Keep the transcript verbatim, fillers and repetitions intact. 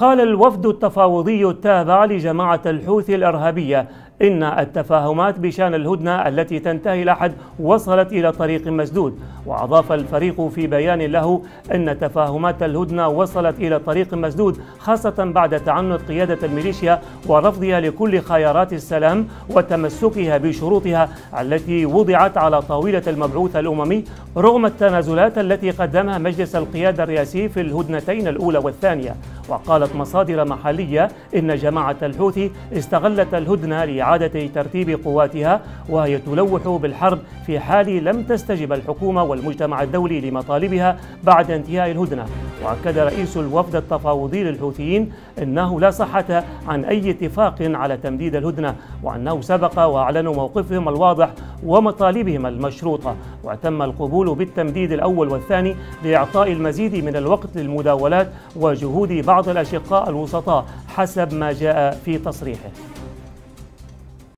قال الوفد التفاوضي التابع لجماعة الحوثي الإرهابية إن التفاهمات بشأن الهدنة التي تنتهي الأحد وصلت إلى طريق مسدود. وأضاف الفريق في بيان له أن تفاهمات الهدنة وصلت إلى طريق مسدود خاصة بعد تعنت قيادة الميليشيا ورفضها لكل خيارات السلام وتمسكها بشروطها التي وضعت على طاولة المبعوث الأممي رغم التنازلات التي قدمها مجلس القيادة الرئاسي في الهدنتين الأولى والثانية. وقالت مصادر محلية إن جماعة الحوثي استغلت الهدنة لإعادة ترتيب قواتها وهي تلوح بالحرب في حال لم تستجب الحكومة والمجتمع الدولي لمطالبها بعد انتهاء الهدنة. وأكد رئيس الوفد التفاوضي للحوثيين أنه لا صحة عن أي اتفاق على تمديد الهدنة وأنه سبق وأعلنوا موقفهم الواضح ومطالبهم المشروطة، وتم القبول بالتمديد الأول والثاني لإعطاء المزيد من الوقت للمداولات وجهود بعض الأشقاء الوسطاء حسب ما جاء في تصريحه.